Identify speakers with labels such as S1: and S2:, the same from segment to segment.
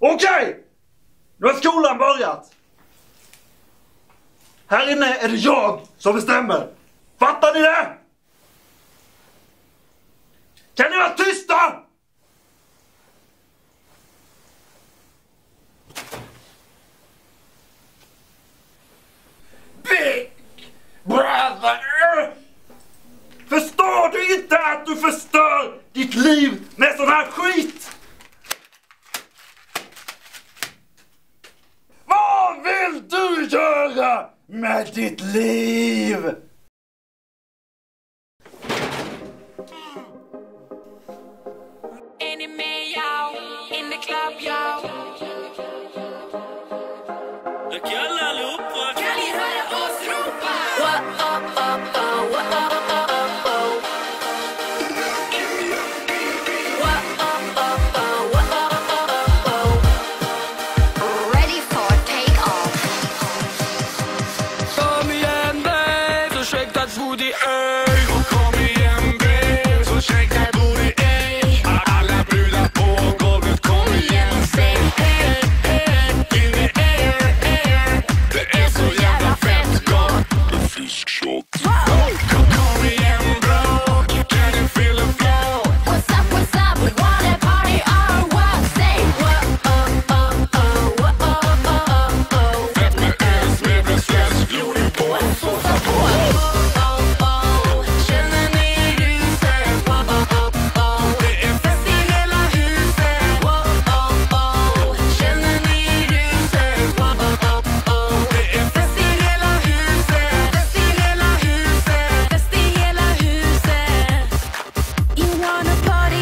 S1: Okej! Nu har skolan börjat. Här inne är det jag som bestämmer. Fattar ni det? Kan ni vara tysta? Big brother! Förstår du inte att du förstör ditt liv med sån här skit? Vad vill du göra med ditt liv?
S2: Any man, y'all, in the club, y'all.
S3: Jag kallar allihopa.
S2: Kan ni höra oss ropa? What-oh-oh-oh, what-oh-oh-oh-oh. What-oh-oh-oh, what-oh-oh-oh-oh. Ready for take-off.
S3: Kom igen, babe, så shake that booty, ey. Och kom igen, babe, så shake that booty, ey. Alla brudar på golvet, kom igen och säg hey, hey, in the air, air. Det är så jävla fett gott med fiskkött. Kom igen, bro, can you feel the flow?
S2: What's up, we wanna party or what? Say what-oh-oh-oh, what-oh-oh-oh-oh.
S3: Fett med ös, med bröstlös, glory på en sofapå.
S2: Oh, känner ni ruset? Oh,
S3: Det är fest i hela huset.
S2: känner ni ruset?
S3: Det är fest i hela huset.
S2: Fest i hela huset, fest i hela huset. You wanna party?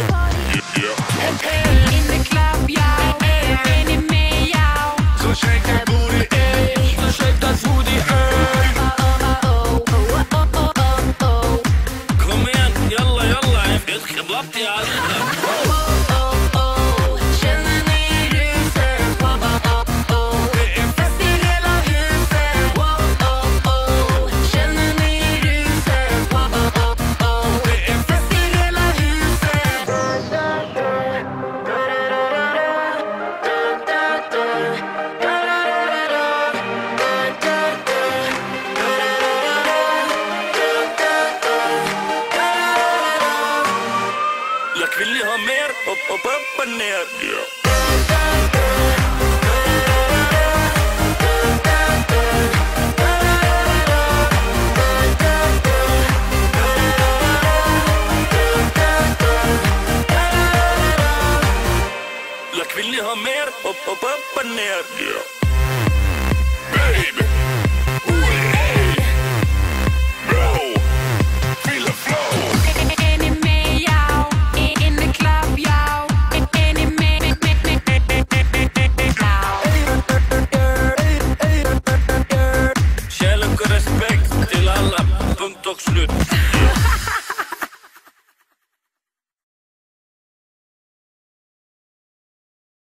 S2: In the club, y'all. Är ni med, y'all?
S3: Så shake that booty, ey. Så shake that booty, ey. Kom igen, jalla, jalla. Jag ska blatt i alla.
S2: Känner ni ruset?
S3: Det är fest i hela huset.
S2: Känner ni ruset?
S3: Det är fest i hela huset. Jag vill ju ha mer, upp och ner. Jag vill ju ha mer, upp och ner.